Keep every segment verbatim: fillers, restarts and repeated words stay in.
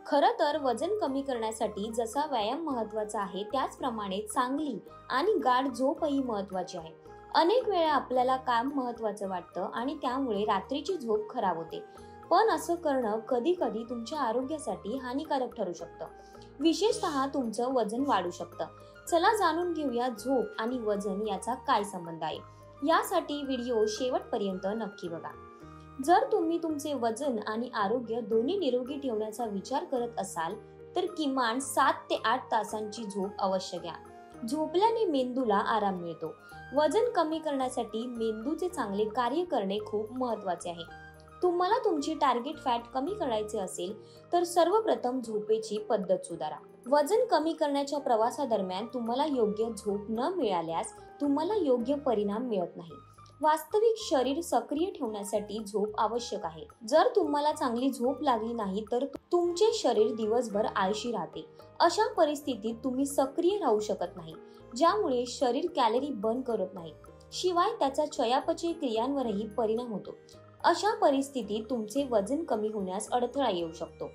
खरं तर वजन कमी करण्यासाठी जसा व्यायाम महत्त्वाचा आहे त्याचप्रमाणे चांगली आणि गाढ झोपही महत्त्वाची आहे. अनेक वेळा आपल्याला काम महत्त्वाचं वाटतं आणि त्यामुळे रात्रीची झोप खराब होते. पण असं करणं कधी कधी तुमच्या आरोग्यासाठी हानिकारक ठरू शकतं. विशेषतः तुमचं वजन वाढू शकतं. चला जाणून घेऊया झोप आणि वजन याचा काय संबंध आहे. यासाठी व्हिडिओ शेवटपर्यंत नक्की बघा. जर तुम्ही तुमचे वजन आणि आरोग्य दोन्ही निरोगी ठेवण्याचा विचार करत असाल तर किमान सात ते आठ तासांची झोप अवश्य घ्या. झोपल्याने मेंदूला आराम मिळतो. वजन कमी करण्यासाठी मेंदूचे चांगले कार्य करणे खूप महत्त्वाचे आहे. तुम्हाला तुमची टार्गेट फॅट कमी करायचे असेल तर सर्वप्रथम झोपेची पद्धत सुधारा. वजन कमी करण्याच्या प्रवासादरम्यान तुम्हाला योग्य झोप न मिळाल्यास तुम्हाला योग्य परिणाम मिळत नाही. वास्तविक शरीर सक्रिय ठेवण्यासाठी झोप आवश्यक आहे. जर तुम्हाला चांगली झोप लागली नाही तर तुमचे शरीर दिवसभर आळशी राहते. अशा परिस्थितीत तुम्ही सक्रिय राहू शकत नाही, ज्यामुळे शरीर कॅलरी बर्न करत नाही, शिवाय त्याचा चयापचय क्रियांवरही परिणाम होतो. अशा परिस्थितीत तुमचे वजन कमी होण्यास अडथळा येऊ शकतो.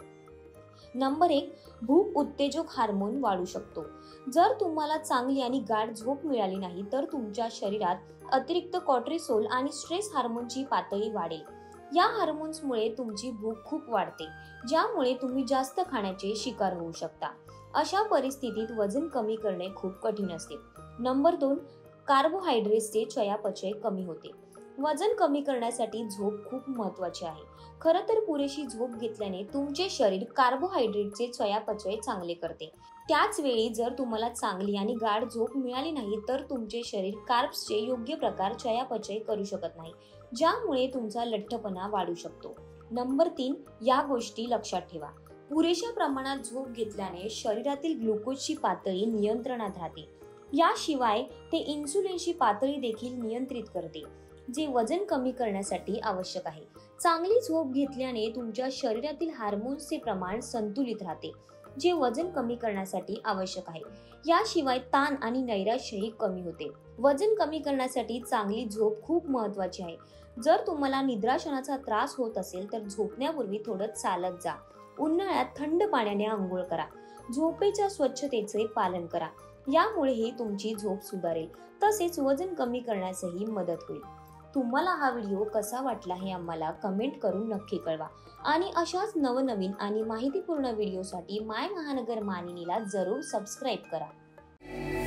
नंबर एक, भूक उत्तेजक हार्मोन वाढू शकतो. जर तुम्हाला चांगली आणि गाढ झोप मिळाली नाही तर तुमच्या शरीरात अतिरिक्त कॉर्टिसोल आणि स्ट्रेस हार्मोनची पातळी वाढेल. या हार्मोन्समुळे तुमची भूक खूप वाढते, ज्यामुळे तुम्ही जास्त खाण्याचे शिकार होऊ शकता. अशा परिस्थितीत वजन कमी करणे खूप कठीण असते. नंबर दोन, कार्बोहायड्रेट्सचे चयापचय कमी होते. वजन कमी करण्यासाठी झोप खूप महत्त्वाची आहे. खरं तर पुरेशी झोप घेतल्याने तुमचे शरीर कार्बोहायड्रेटचे चयापचय चांगले करते. त्याच वेळी जर तुम्हाला चांगली आणि गाढ झोप मिळाली नाही तर तुमचे शरीर कार्ब्सचे योग्य प्रकार चयापचय करू शकत नाही, ज्यामुळे तुमचा लठ्ठपणा वाढू शकतो. नंबर तीन, या गोष्टी लक्षात ठेवा. पुरेशा प्रमाणात झोप घेतल्याने शरीरातील ग्लुकोजची पातळी नियंत्रणात राहते. याशिवाय ते इन्सुलिनची पातळी देखील नियंत्रित करते, जे वजन कमी करण्यासाठी आवश्यक आहे. चांगली झोप घेतल्याने तुमच्या शरीरातील हार्मोन्सचे प्रमाण संतुलित राहते, जे वजन कमी करण्यासाठी आवश्यक आहे. याशिवाय ताण आणि नैराश्यही कमी होते. वजन कमी करण्यासाठी चांगली झोप खूप महत्त्वाची आहे. जर तुम्हाला निद्राशनाचा त्रास होत असेल तर झोपण्यापूर्वी थोडं चालत जा. उन्हाळ्यात थंड पाण्याने आंघोळ करा. झोपेच्या स्वच्छतेचे पालन करा. यामुळेही तुमची झोप सुधारेल, तसेच वजन कमी करण्यासही मदत होईल. तुम्हाला हा व्हिडिओ कसा वाटला हे आम्हाला कमेंट करून नक्की कळवा आणि अशाच नवनवीन आणि माहितीपूर्ण व्हिडिओसाठी माय महानगर मानिनीला जरूर सबस्क्राईब करा.